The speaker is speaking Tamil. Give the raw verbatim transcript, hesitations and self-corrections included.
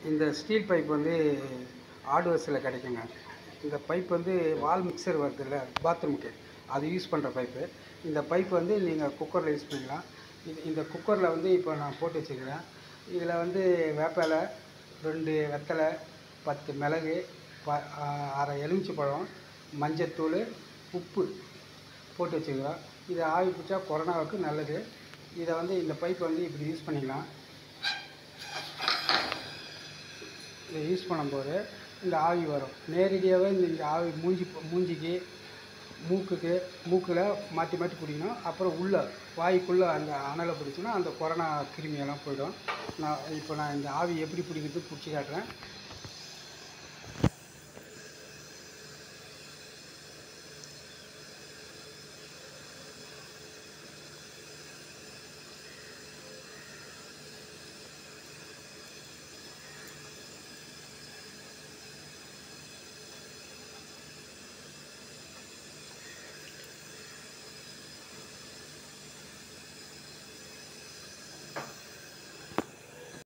இந்த ஸ்டீல் பைப் வந்து ஹார்ட்வேர்ஸில் கிடைக்குங்க. இந்த பைப் வந்து வால் மிக்சர் வருதுல்ல பாத்ரூமுக்கு, அது யூஸ் பண்ணுற பைப்பு. இந்த பைப் வந்து நீங்கள் குக்கரில் யூஸ் பண்ணிக்கலாம். இது இந்த குக்கரில் வந்து இப்போ நான் போட்டு வச்சுக்கிறேன். இதில் வந்து வேப்பிலை, ரெண்டு வெத்தலை, பத்து மிளகு, ப அரை எலுமிச்சை பழம், மஞ்சத்தூள், உப்பு போட்டு வச்சுக்கிறோம். இதை ஆவி பிடிச்சா கொரோனாவுக்கு நல்லது. இதை வந்து இந்த பைப் வந்து இப்படி யூஸ் பண்ணிக்கலாம். இதை யூஸ் பண்ணும்போது இந்த ஆவி வரும் நேரடியாகவே. இந்த இந்த ஆவி மூஞ்சி மூஞ்சிக்கு மூக்குக்கு மூக்கில் மாற்றி மாற்றி பிடிக்கணும். அப்புறம் உள்ளே வாய்க்குள்ளே அந்த அனலை பிடிச்சோன்னா அந்த கொரோனா கிருமியெல்லாம் போயிடும். நான் இப்போ நான் இந்த ஆவி எப்படி பிடிக்கிறது பிடிச்சி காட்டுறேன்.